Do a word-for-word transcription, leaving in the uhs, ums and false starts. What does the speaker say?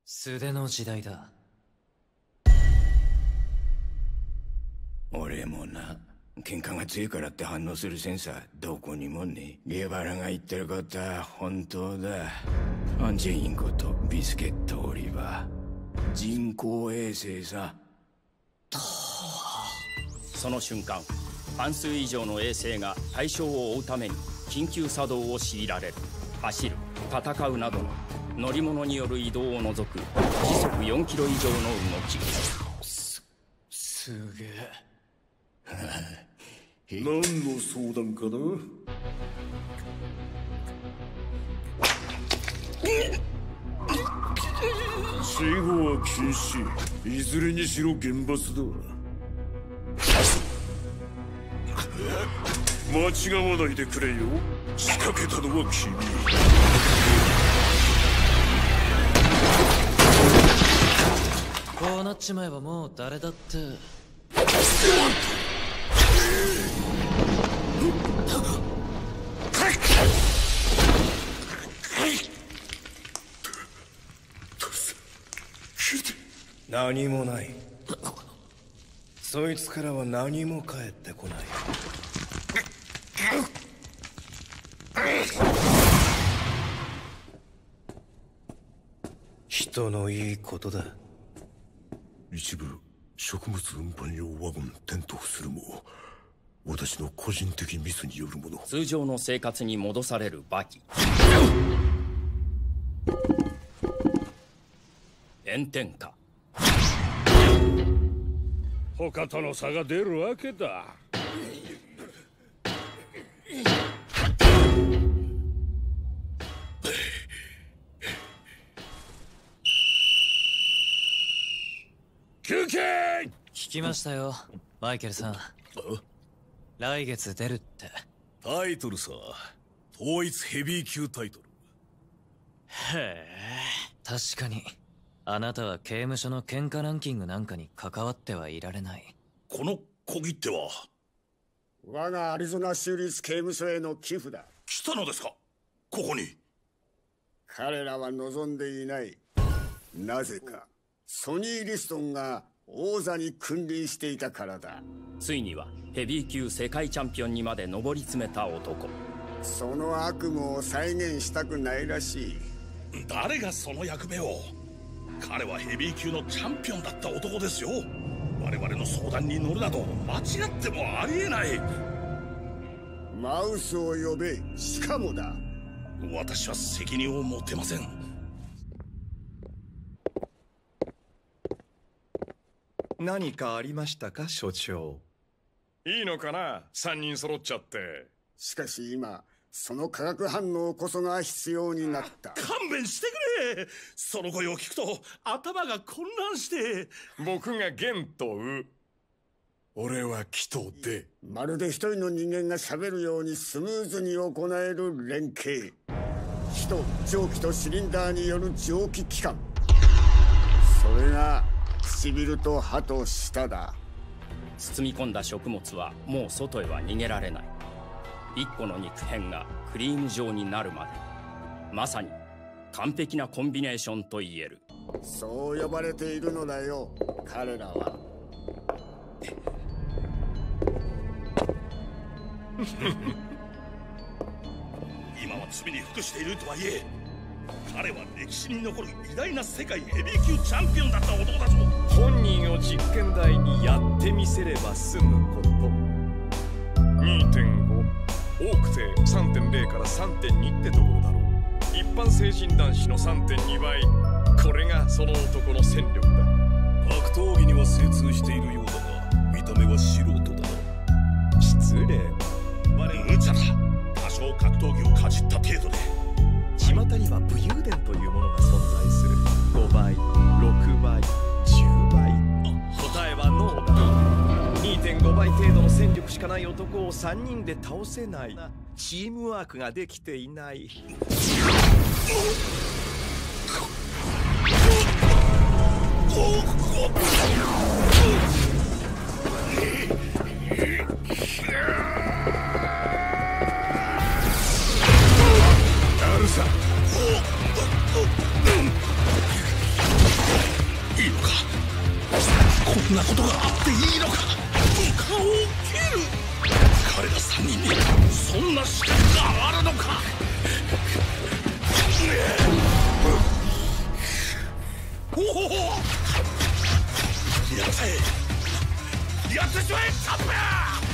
素手の時代だ。 俺もな、喧嘩が強いからって反応するセンサーどこにもねえ。ゲバラが言ってることは本当だ。アンジェインことビスケットオリバー、人工衛星さ。 その瞬間、半数以上の衛星が対象を追うために緊急作動を強いられる。走る、戦うなどの乗り物による移動を除く時速よんキロ以上の動き。 す、すげえ。 何の相談かな。信号は禁止。いずれにしろ厳罰だ。間違わないでくれよ。仕掛けたのは君。 こうなっちまえばもう誰だって何もない。そいつからは何も返ってこない。人のいいことだ。 一部食物運搬用ワゴン転倒するも私の個人的ミスによるもの。 通常の生活に戻されるバキ。炎天下。 他との差が出るわけだ。休憩。 聞きましたよ、マイケルさん。来月出るって。 タイトルさ、統一ヘビー級タイトル。 へえ、確かにあなたは刑務所の喧嘩ランキングなんかに関わってはいられない。 この小切手は我がアリゾナ州立刑務所への寄付だ。 来たのですか、ここに。 彼らは望んでいない。なぜかソニー・リストンが王座に君臨していたからだ。 ついにはヘビー級世界チャンピオンにまで上り詰めた男。 その悪夢を再現したくないらしい。 誰がその役目を。彼はヘビー級のチャンピオンだった男ですよ。我々の相談に乗るなど間違ってもありえない。 マウスを呼べ。しかもだ。 私は責任を持ってません。 何かありましたか、所長。 いいのかな、三人揃っちゃって。 しかし今その化学反応こそが必要になった。 勘弁してくれ。その声を聞くと頭が混乱して。 僕が玄とウ、俺はキとデ。 まるで一人の人間が喋るようにスムーズに行える連携。気と蒸気とシリンダーによる蒸気機関。それが唇と歯と舌だ。 包み込んだ食物はもう外へは逃げられない。一個の肉片がクリーム状になるまで、まさに完璧なコンビネーションと言える。 そう呼ばれているのだよ、彼らは。 今は罪に服しているとはいえ、彼は歴史に残る偉大な世界ヘビー級チャンピオンだった男だぞ。 本人を実験台にやってみせれば済むこと。 にてんご、多くて さんてんゼロ から さんてんに ってところだろう。一般成人男子の さんてんに 倍。これがその男の戦力だ。 格闘技には精通しているようだが見た目は素人だな。 失礼。 無茶だ。多少格闘技をかじった程度で。 巷には武勇伝というものが存在する。ごばい、ろくばい、じゅうばい。答えはノーだ。 にてんご 倍程度の戦力しかない男をさんにんで倒せない。チームワークができていない。 やるさ。 こんなことがあっていいのか。顔を切る。彼ら三人にそんな資格があるのか。おお、やってやってしまえチャンピオン。